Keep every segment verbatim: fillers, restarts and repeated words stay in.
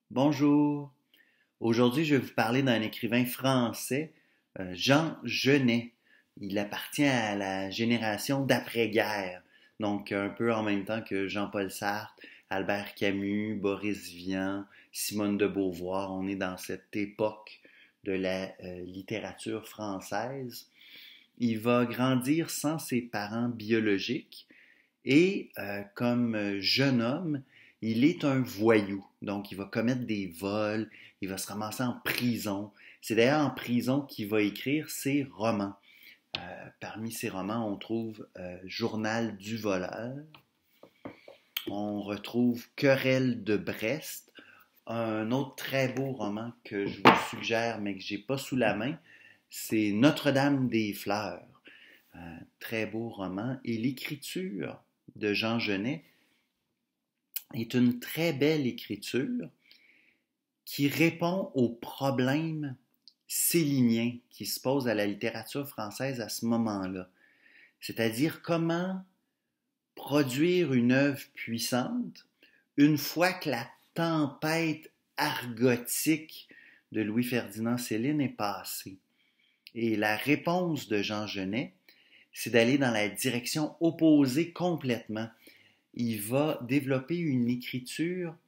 Bonjour. Aujourd'hui, je vais vous parler d'un écrivain français, euh, Jean Genet. Il appartient à la génération d'après-guerre, donc un peu en même temps que Jean-Paul Sartre, Albert Camus, Boris Vian, Simone de Beauvoir. On est dans cette époque de la euh, littérature française. Il va grandir sans ses parents biologiques et euh, comme jeune homme, il est un voyou. Donc, il va commettre des vols, il va se ramasser en prison. C'est d'ailleurs en prison qu'il va écrire ses romans. Euh, parmi ses romans, on trouve euh, Journal du voleur. On retrouve Querelle de Brest, un autre très beau roman que je vous suggère, mais que j'ai pas sous la main, c'est Notre-Dame des Fleurs. Un très beau roman. Et l'écriture de Jean Genet est une très belle écriture qui répond aux problèmes céliniens qui se posent à la littérature française à ce moment-là. C'est-à-dire comment produire une œuvre puissante une fois que la tempête argotique de Louis-Ferdinand Céline est passée. Et la réponse de Jean Genet, c'est d'aller dans la direction opposée complètement. Il va développer une écriture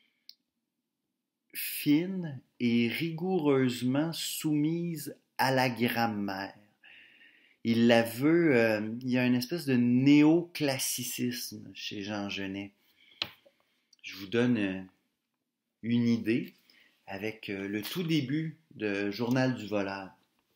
fine et rigoureusement soumise à la grammaire. Il la veut, euh, il y a une espèce de néoclassicisme chez Jean Genet. Je vous donne euh, une idée avec euh, le tout début de Journal du voleur.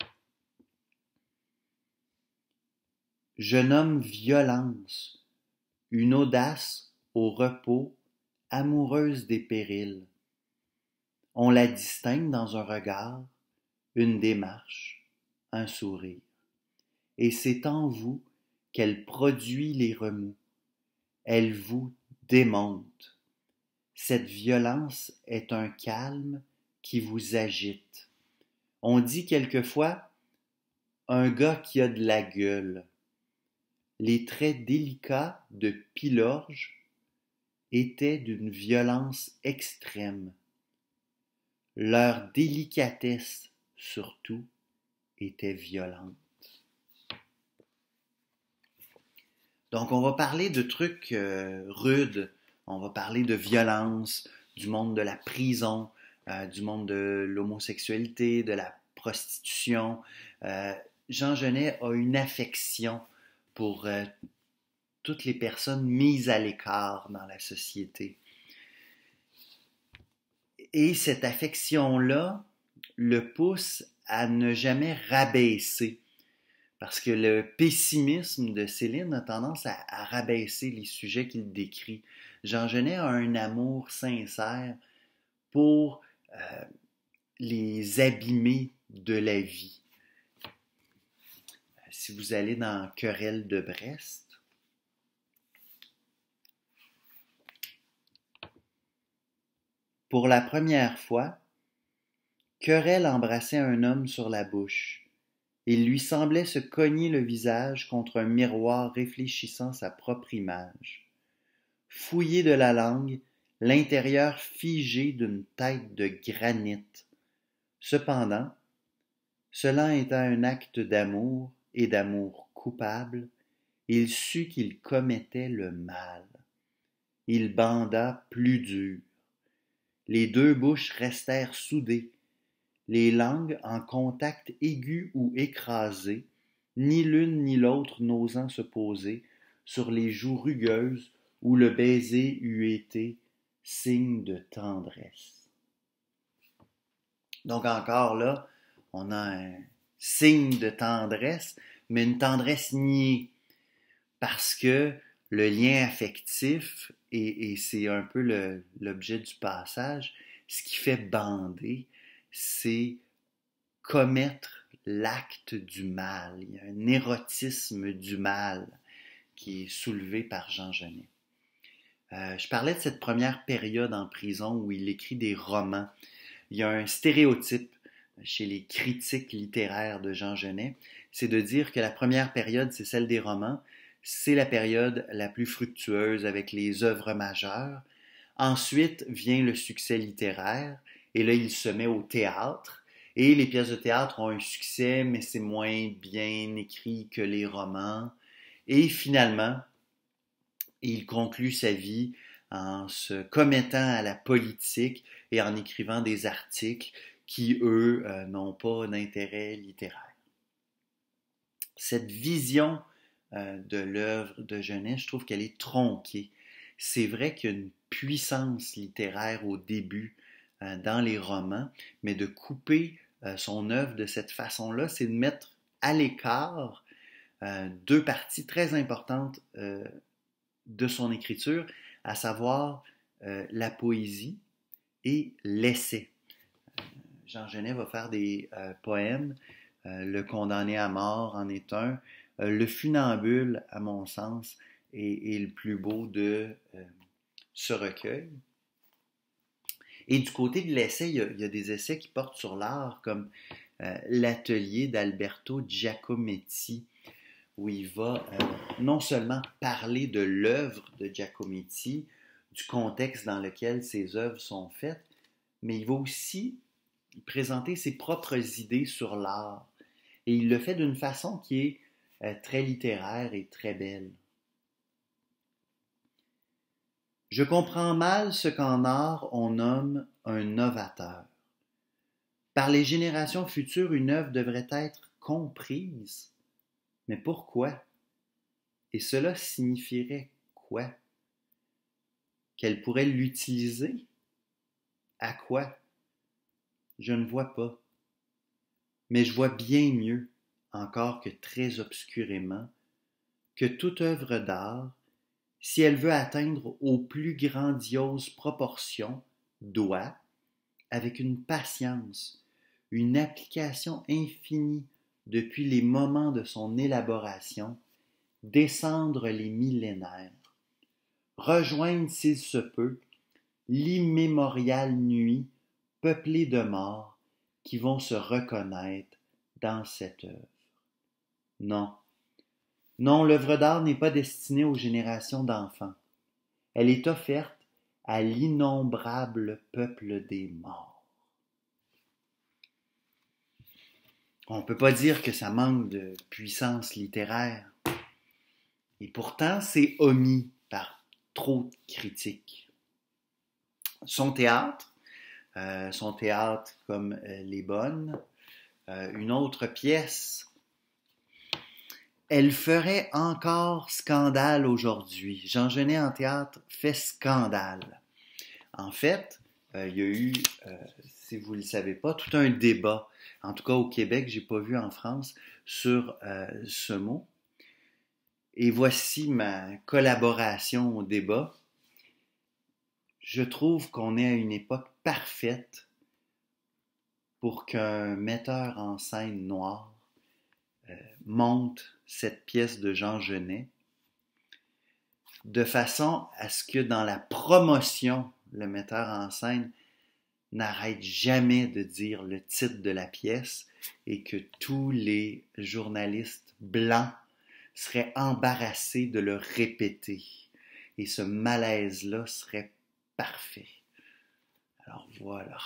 Je nomme violence, une audace au repos, amoureuse des périls. On la distingue dans un regard, une démarche, un sourire. Et c'est en vous qu'elle produit les remous. Elle vous démonte. Cette violence est un calme qui vous agite. On dit quelquefois un gars qui a de la gueule. Les traits délicats de Pilorge étaient d'une violence extrême. Leur délicatesse, surtout, était violente. Donc, on va parler de trucs euh, rudes. On va parler de violence, du monde de la prison, euh, du monde de l'homosexualité, de la prostitution. Euh, Jean Genet a une affection pour euh, toutes les personnes mises à l'écart dans la société. Et cette affection-là le pousse à ne jamais rabaisser. Parce que le pessimisme de Céline a tendance à, à rabaisser les sujets qu'il décrit. Jean Genet a un amour sincère pour euh, les abîmés de la vie. Si vous allez dans Querelle de Brest, pour la première fois, Querelle embrassait un homme sur la bouche. Il lui semblait se cogner le visage contre un miroir réfléchissant sa propre image. Fouillé de la langue, l'intérieur figé d'une tête de granit. Cependant, cela étant un acte d'amour et d'amour coupable, il sut qu'il commettait le mal. Il banda plus dur. Les deux bouches restèrent soudées, les langues en contact aigu ou écrasé, ni l'une ni l'autre n'osant se poser sur les joues rugueuses où le baiser eût été signe de tendresse. Donc encore là, on a un signe de tendresse, mais une tendresse niée, parce que le lien affectif, et, et c'est un peu le, l'objet du passage, ce qui fait bander, c'est commettre l'acte du mal. Il y a un érotisme du mal qui est soulevé par Jean Genet. Euh, je parlais de cette première période en prison où il écrit des romans. Il y a un stéréotype chez les critiques littéraires de Jean Genet, c'est de dire que la première période, c'est celle des romans, c'est la période la plus fructueuse avec les œuvres majeures. Ensuite vient le succès littéraire, et là, il se met au théâtre. Et les pièces de théâtre ont un succès, mais c'est moins bien écrit que les romans. Et finalement, il conclut sa vie en se commettant à la politique et en écrivant des articles qui, eux, euh, n'ont pas d'intérêt littéraire. Cette vision euh, de l'œuvre de Genet, je trouve qu'elle est tronquée. C'est vrai qu'il y a une puissance littéraire au début euh, dans les romans, mais de couper euh, son œuvre de cette façon-là, c'est de mettre à l'écart euh, deux parties très importantes euh, de son écriture, à savoir euh, la poésie et l'essai. Jean Genet va faire des euh, poèmes. Euh, le condamné à mort en est un. Euh, le funambule, à mon sens, est, est le plus beau de euh, ce recueil. Et du côté de l'essai, il y a, il y a des essais qui portent sur l'art, comme euh, l'atelier d'Alberto Giacometti, où il va euh, non seulement parler de l'œuvre de Giacometti, du contexte dans lequel ses œuvres sont faites, mais il va aussi présenter ses propres idées sur l'art. Et il le fait d'une façon qui est euh, très littéraire et très belle. Je comprends mal ce qu'en art on nomme un novateur. Par les générations futures, une œuvre devrait être comprise. Mais pourquoi? Et cela signifierait quoi? Qu'elle pourrait l'utiliser? À quoi? Je ne vois pas. Mais je vois bien mieux, encore que très obscurément, que toute œuvre d'art, si elle veut atteindre aux plus grandioses proportions, doit, avec une patience, une application infinie depuis les moments de son élaboration, descendre les millénaires, rejoindre s'il se peut l'immémoriale nuit peuplée de morts qui vont se reconnaître dans cette œuvre. Non, non, l'œuvre d'art n'est pas destinée aux générations d'enfants. Elle est offerte à l'innombrable peuple des morts. On ne peut pas dire que ça manque de puissance littéraire. Et pourtant, c'est omis par trop de critiques. Son théâtre, euh, son théâtre comme euh, Les Bonnes, euh, une autre pièce, elle ferait encore scandale aujourd'hui. Jean Genet en théâtre fait scandale. En fait, euh, il y a eu, euh, si vous ne le savez pas, tout un débat, en tout cas au Québec, je n'ai pas vu en France, sur euh, ce mot. Et voici ma collaboration au débat. Je trouve qu'on est à une époque parfaite pour qu'un metteur en scène noir euh, monte cette pièce de Jean Genet de façon à ce que dans la promotion, le metteur en scène n'arrête jamais de dire le titre de la pièce et que tous les journalistes blancs seraient embarrassés de le répéter. Et ce malaise-là serait parfait. Alors voilà.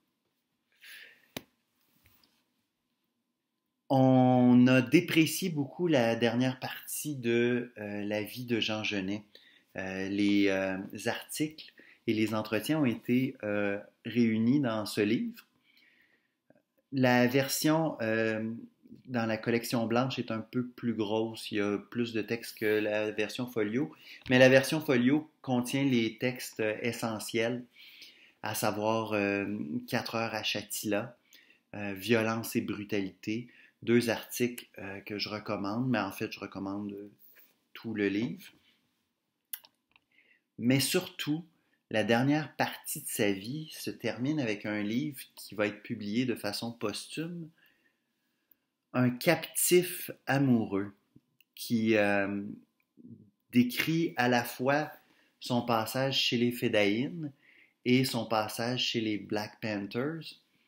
On a déprécié beaucoup la dernière partie de euh, la vie de Jean Genet. Euh, les euh, articles et les entretiens ont été euh, réunis dans ce livre. La version euh, dans la collection blanche est un peu plus grosse. Il y a plus de textes que la version folio. Mais la version folio contient les textes essentiels, à savoir euh, quatre heures à Châtillon, euh, violence et brutalité. Deux articles euh, que je recommande, mais en fait, je recommande euh, tout le livre. Mais surtout, la dernière partie de sa vie se termine avec un livre qui va être publié de façon posthume, Un captif amoureux, qui euh, décrit à la fois son passage chez les Fedayines et son passage chez les Black Panthers.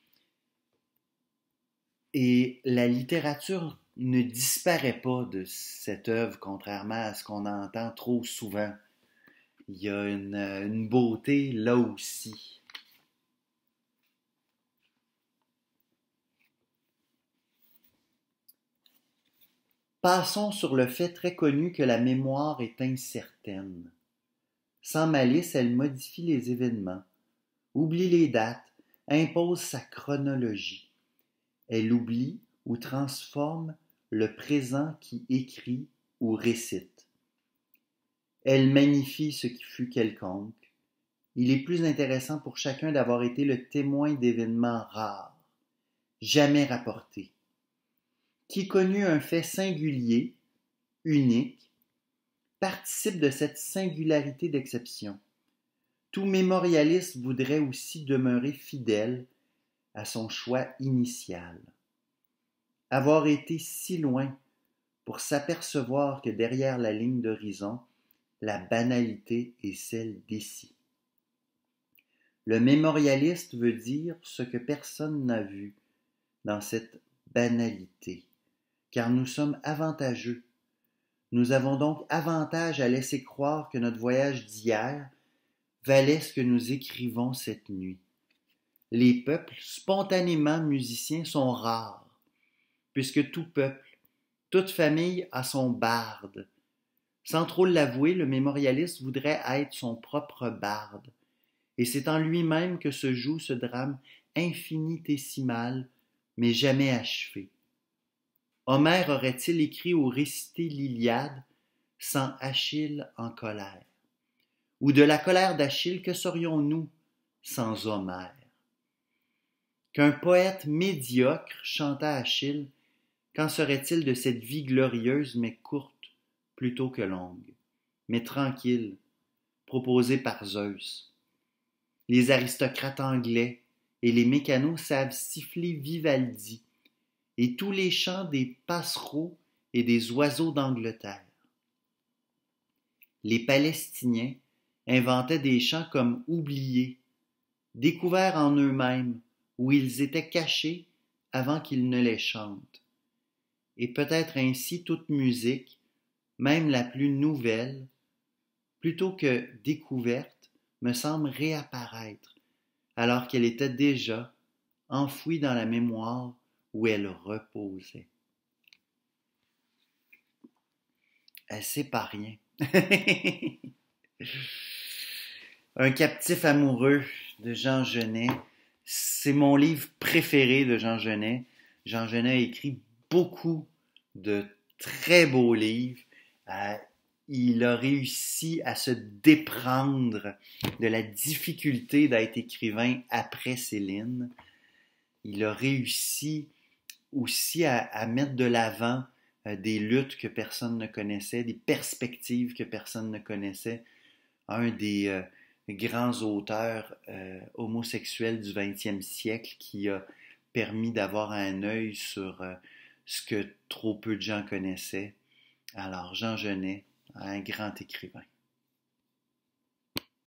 Et la littérature ne disparaît pas de cette œuvre, contrairement à ce qu'on entend trop souvent. Il y a une, une beauté là aussi. Passons sur le fait très connu que la mémoire est incertaine. Sans malice, elle modifie les événements, oublie les dates, impose sa chronologie. Elle oublie ou transforme le présent qui écrit ou récite. Elle magnifie ce qui fut quelconque. Il est plus intéressant pour chacun d'avoir été le témoin d'événements rares, jamais rapportés. Qui connut un fait singulier, unique, participe de cette singularité d'exception. Tout mémorialiste voudrait aussi demeurer fidèle à son choix initial. Avoir été si loin pour s'apercevoir que derrière la ligne d'horizon, la banalité est celle d'ici. Le mémorialiste veut dire ce que personne n'a vu dans cette banalité, car nous sommes avantageux. Nous avons donc avantage à laisser croire que notre voyage d'hier valait ce que nous écrivons cette nuit. Les peuples spontanément musiciens sont rares, puisque tout peuple, toute famille a son barde. Sans trop l'avouer, le mémorialiste voudrait être son propre barde, et c'est en lui-même que se joue ce drame infinitésimal, mais jamais achevé. Homère aurait-il écrit ou récité l'Iliade sans Achille en colère? Ou de la colère d'Achille, que serions-nous sans Homère? Qu'un poète médiocre chantât Achille, qu'en serait-il de cette vie glorieuse mais courte plutôt que longue, mais tranquille, proposée par Zeus? Les aristocrates anglais et les mécanos savent siffler Vivaldi, et tous les chants des passereaux et des oiseaux d'Angleterre. Les Palestiniens inventaient des chants comme oubliés, découverts en eux-mêmes, où ils étaient cachés avant qu'ils ne les chantent. Et peut-être ainsi toute musique, même la plus nouvelle, plutôt que découverte, me semble réapparaître, alors qu'elle était déjà enfouie dans la mémoire où elle reposait. C'est pas rien. Un captif amoureux de Jean Genet. C'est mon livre préféré de Jean Genet. Jean Genet a écrit beaucoup de très beaux livres. Euh, il a réussi à se déprendre de la difficulté d'être écrivain après Céline. Il a réussi aussi à, à mettre de l'avant euh, des luttes que personne ne connaissait, des perspectives que personne ne connaissait. Un des euh, grands auteurs euh, homosexuels du vingtième siècle qui a permis d'avoir un œil sur euh, ce que trop peu de gens connaissaient. Alors, Jean Genet, un grand écrivain.